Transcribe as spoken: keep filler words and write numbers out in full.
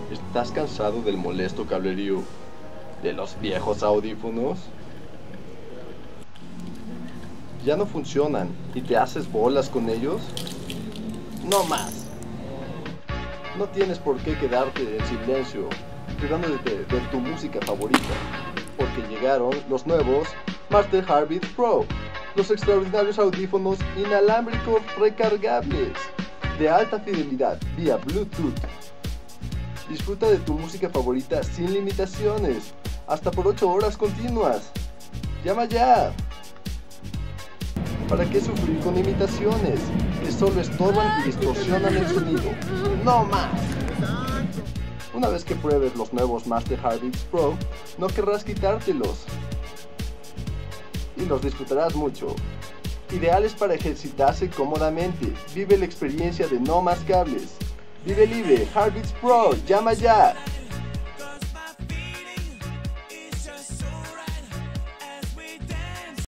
¿Estás cansado del molesto cablerío de los viejos audífonos? ¿Ya no funcionan y te haces bolas con ellos? No más. No tienes por qué quedarte en silencio tratando de ver tu música favorita, porque llegaron los nuevos Master Heartbeats Pro, los extraordinarios audífonos inalámbricos recargables de alta fidelidad vía Bluetooth. Disfruta de tu música favorita sin limitaciones, hasta por ocho horas continuas. ¡Llama ya! ¿Para qué sufrir con imitaciones que solo estorban y distorsionan el sonido? ¡No más! Una vez que pruebes los nuevos Master Heartbeats Pro, no querrás quitártelos y los disfrutarás mucho. Ideales para ejercitarse cómodamente. Vive la experiencia de no más cables. Vive libre, Heartbeats Pro, llama ya.